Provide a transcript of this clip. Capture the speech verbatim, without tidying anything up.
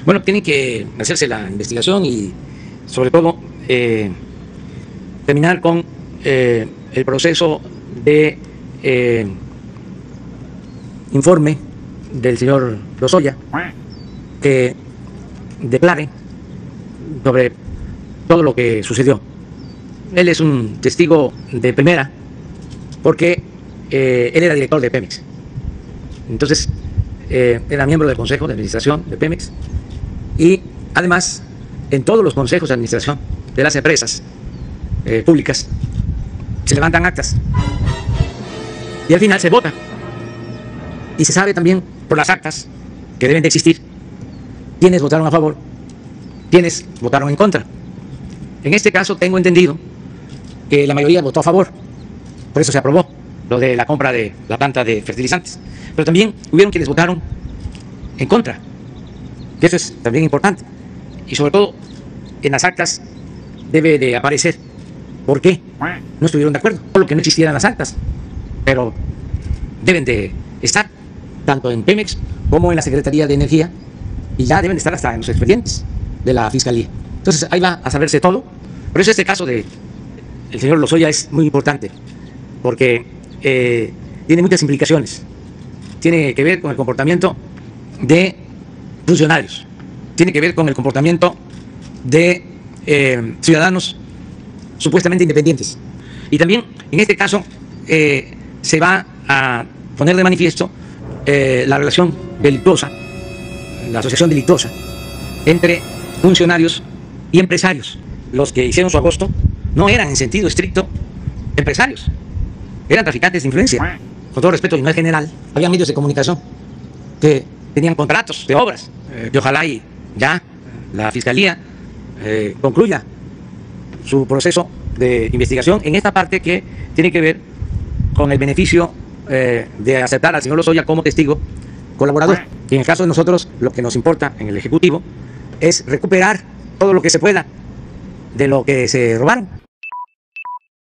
Bueno, tiene que hacerse la investigación y, sobre todo, eh, terminar con eh, el proceso de eh, informe del señor Lozoya, que declare sobre todo lo que sucedió. Él es un testigo de primera porque eh, él era director de Pemex. Entonces, eh, era miembro del Consejo de Administración de Pemex y, además, en todos los consejos de administración de las empresas eh, públicas se levantan actas y al final se vota. Y se sabe también por las actas que deben de existir quiénes votaron a favor, quiénes votaron en contra. En este caso tengo entendido que la mayoría votó a favor, por eso se aprobó lo de la compra de la planta de fertilizantes. Pero también hubieron quienes votaron en contra, y eso es también importante. Y sobre todo en las actas debe de aparecer por qué no estuvieron de acuerdo, por lo que no existieran las actas, pero deben de estar tanto en Pemex como en la Secretaría de Energía, y ya deben de estar hasta en los expedientes de la Fiscalía. Entonces ahí va a saberse todo. Por eso este caso de el señor Lozoya es muy importante, porque eh, tiene muchas implicaciones. Tiene que ver con el comportamiento de funcionarios, tiene que ver con el comportamiento de eh, ciudadanos supuestamente independientes. Y también en este caso eh, se va a poner de manifiesto eh, la relación delictuosa, la asociación delictuosa entre funcionarios y empresarios. Los que hicieron su agosto no eran en sentido estricto empresarios, eran traficantes de influencia. Con todo respeto y no es general, había medios de comunicación que tenían contratos de obras, eh, y ojalá y ya la Fiscalía eh, concluya su proceso de investigación en esta parte que tiene que ver con el beneficio eh, de aceptar al señor Lozoya como testigo colaborador. Y en el caso de nosotros, lo que nos importa en el Ejecutivo es recuperar todo lo que se pueda de lo que se robaron.